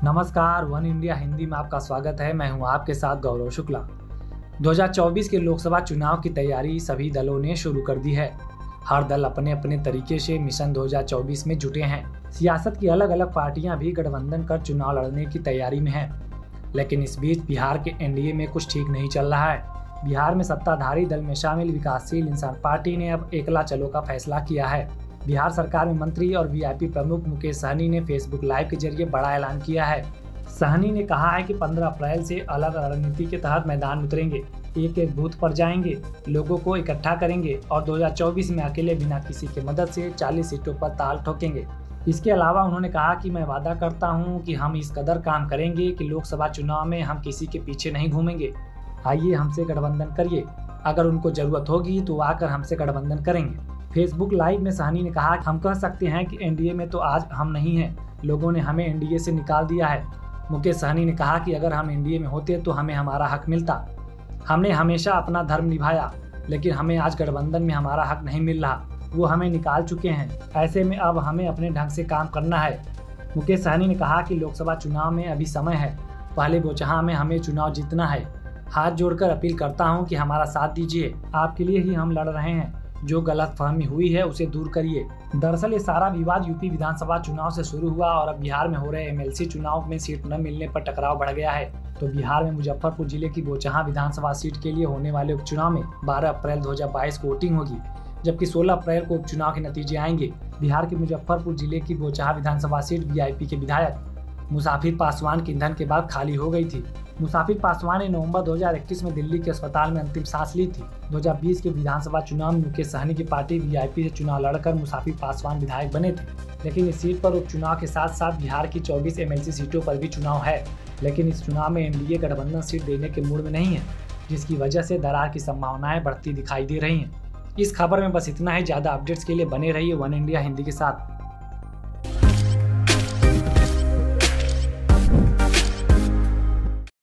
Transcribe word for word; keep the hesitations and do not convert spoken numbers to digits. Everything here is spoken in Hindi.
नमस्कार, वन इंडिया हिंदी में आपका स्वागत है। मैं हूं आपके साथ गौरव शुक्ला। दो हज़ार चौबीस के लोकसभा चुनाव की तैयारी सभी दलों ने शुरू कर दी है। हर दल अपने अपने तरीके से मिशन दो हज़ार चौबीस में जुटे हैं। सियासत की अलग अलग पार्टियां भी गठबंधन कर चुनाव लड़ने की तैयारी में हैं। लेकिन इस बीच बिहार के एनडीए में कुछ ठीक नहीं चल रहा है। बिहार में सत्ताधारी दल में शामिल विकासशील इंसान पार्टी ने अब एकला चलो का फैसला किया है। बिहार सरकार में मंत्री और वीआईपी प्रमुख मुकेश सहनी ने फेसबुक लाइव के जरिए बड़ा ऐलान किया है। सहनी ने कहा है कि पंद्रह अप्रैल से अलग रणनीति के तहत मैदान में उतरेंगे, एक एक बूथ पर जाएंगे, लोगों को इकट्ठा करेंगे और दो हज़ार चौबीस में अकेले बिना किसी की मदद से चालीस सीटों पर ताल ठोकेंगे। इसके अलावा उन्होंने कहा कि मैं वादा करता हूं कि हम इस कदर काम करेंगे कि लोकसभा चुनाव में हम किसी के पीछे नहीं घूमेंगे। आइए हमसे गठबंधन करिए, अगर उनको जरूरत होगी तो आकर हमसे गठबंधन करेंगे। फेसबुक लाइव में सहनी ने कहा कि हम कह सकते हैं कि एनडीए में तो आज हम नहीं हैं, लोगों ने हमें एनडीए से निकाल दिया है। मुकेश सहनी ने कहा कि अगर हम एनडीए में होते तो हमें हमारा हक मिलता। हमने हमेशा अपना धर्म निभाया, लेकिन हमें आज गठबंधन में हमारा हक नहीं मिल रहा, वो हमें निकाल चुके हैं। ऐसे में अब हमें अपने ढंग से काम करना है। मुकेश सहनी ने कहा कि लोकसभा चुनाव में अभी समय है, पहले बोचहा में हमें चुनाव जीतना है। हाथ जोड़कर अपील करता हूं कि हमारा साथ दीजिए, आपके लिए ही हम लड़ रहे हैं। जो गलतफहमी हुई है उसे दूर करिए। दरअसल ये सारा विवाद यूपी विधानसभा चुनाव से शुरू हुआ और अब बिहार में हो रहे एमएलसी चुनाव में सीट न मिलने पर टकराव बढ़ गया है। तो बिहार में मुजफ्फरपुर जिले की बोचहा विधानसभा सीट के लिए होने वाले उपचुनाव में बारह अप्रैल दो हज़ार बाईस को वोटिंग होगी, जबकि सोलह अप्रैल को उपचुनाव के नतीजे आएंगे। बिहार के मुजफ्फरपुर जिले की बोचहा विधानसभा सीट वीआईपी के विधायक मुसाफिर पासवान के निधन के बाद खाली हो गई थी। मुसाफिर पासवान ने नवंबर दो हज़ार इक्कीस में दिल्ली के अस्पताल में अंतिम सांस ली थी। दो हज़ार बीस के विधानसभा चुनाव में मुकेश सहनी की पार्टी वीआईपी से चुनाव लड़कर मुसाफिर पासवान विधायक बने थे। लेकिन इस सीट पर उपचुनाव के साथ साथ बिहार की चौबीस एमएलसी सीटों पर भी चुनाव है। लेकिन इस चुनाव में एनडीए गठबंधन सीट देने के मूड में नहीं है, जिसकी वजह से दरार की संभावनाएं बढ़ती दिखाई दे रही हैं। इस खबर में बस इतना ही। ज्यादा अपडेट्स के लिए बने रहिए वन इंडिया हिंदी के साथ।